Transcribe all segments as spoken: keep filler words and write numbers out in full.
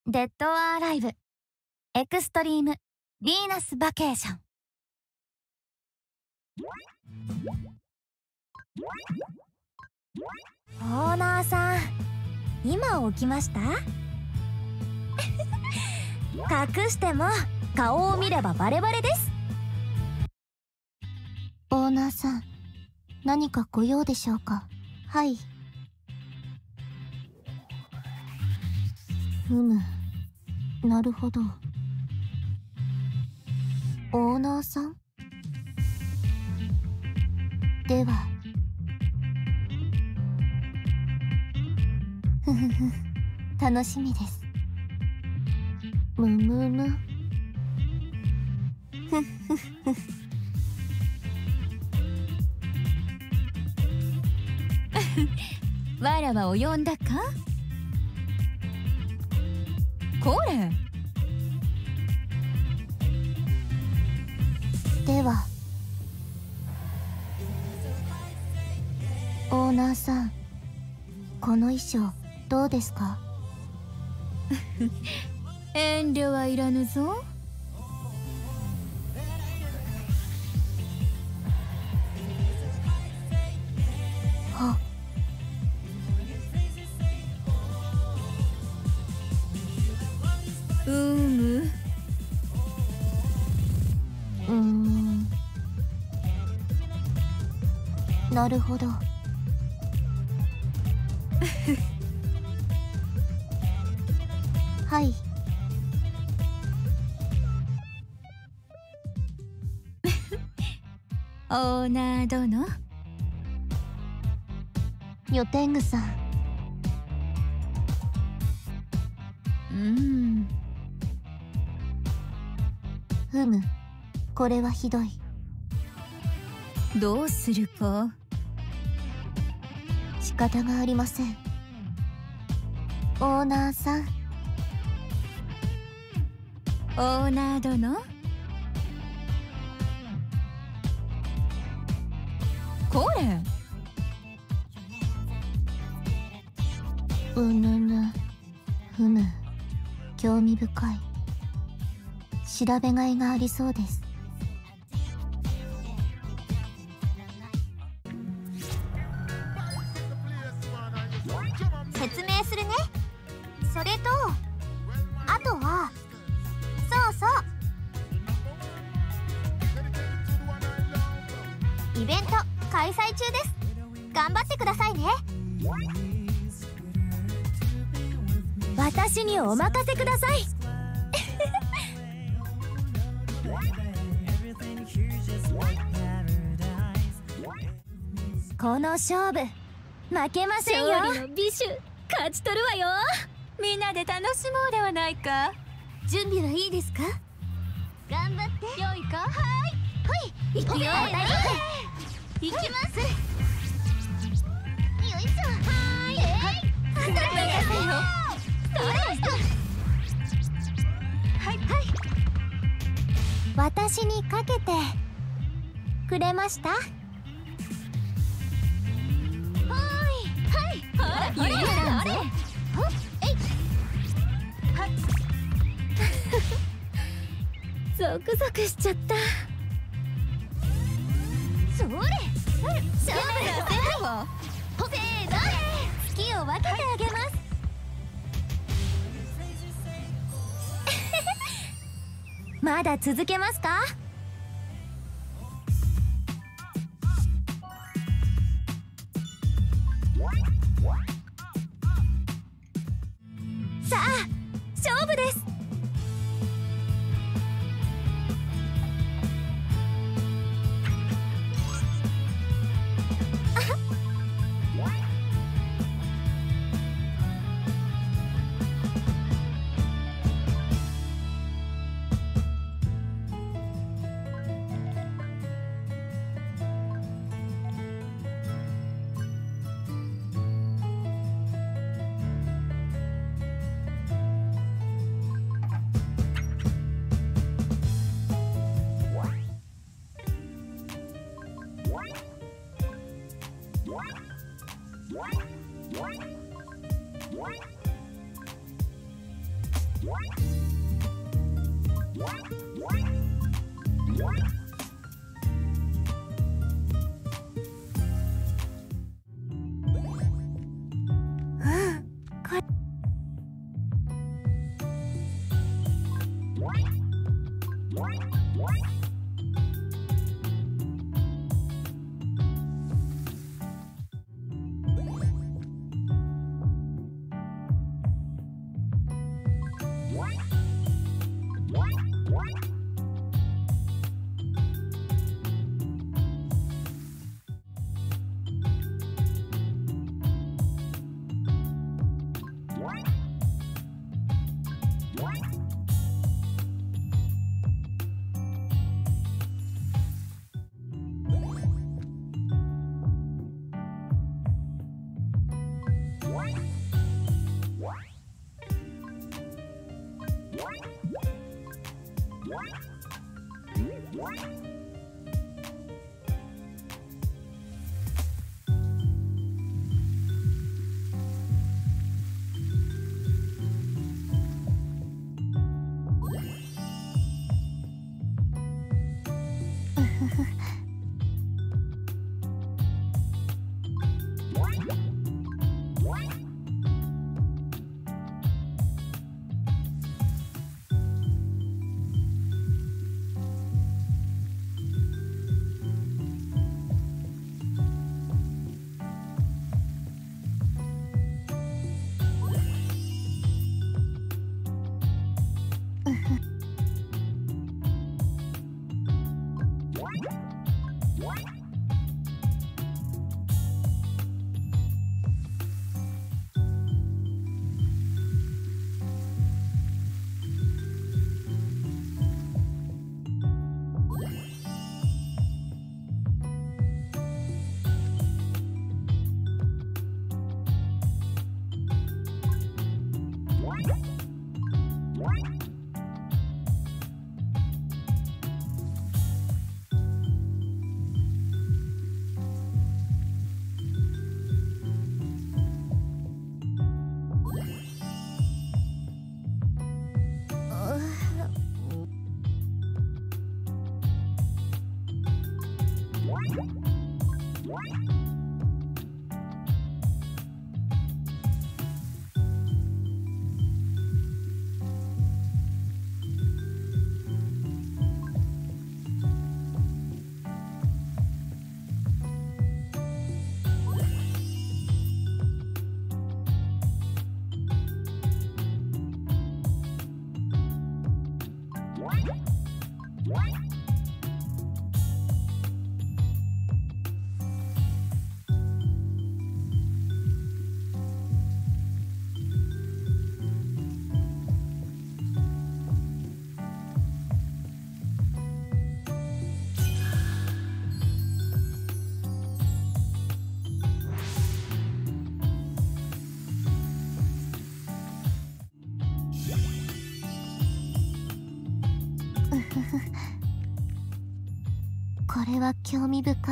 デッド・オア・アライブエクストリーム・ヴィーナス・バケーション。オーナーさん、今起きました？隠しても顔を見ればバレバレです。オーナーさん、何かご用でしょうか？はい。うむ、なるほど。オーナーさんでは。ふふふ、楽しみです。むむむ。ふっふっふ。わらわを呼んだか？これでは。オーナーさん、この衣装どうですか？遠慮はいらぬぞ。はっ。うむ。うーん。なるほど。はい。オーナー殿。ヨテングさん。うーん。ふむ、これはひどい。どうするか。仕方がありません。オーナーさん。オーナー殿。これ。うぬぬ。ふむ、興味深い。調べがいがありそうです。説明するね。それとあとは、そうそう、イベント開催中です。頑張ってくださいね。私にお任せください。この勝負負けませんよ。勝利の美酒勝ち取るわよ。みんなで楽しもうではないか。準備はいいですか？頑張って。良いか？はい。ほい。行くよ。行きます。よいしょ。はい。はい。当たってくださいよ。それ。はいはい。私にかけてくれました？ほら、ゆりさんぞ。えい。はっ。ゾクゾクしちゃった。それ。勝負だ。せーの。月を分けてあげます。まだ続けますか？さあ、勝負です。 これは興味深い。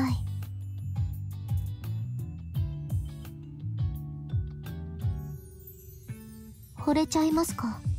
惚れちゃいますか？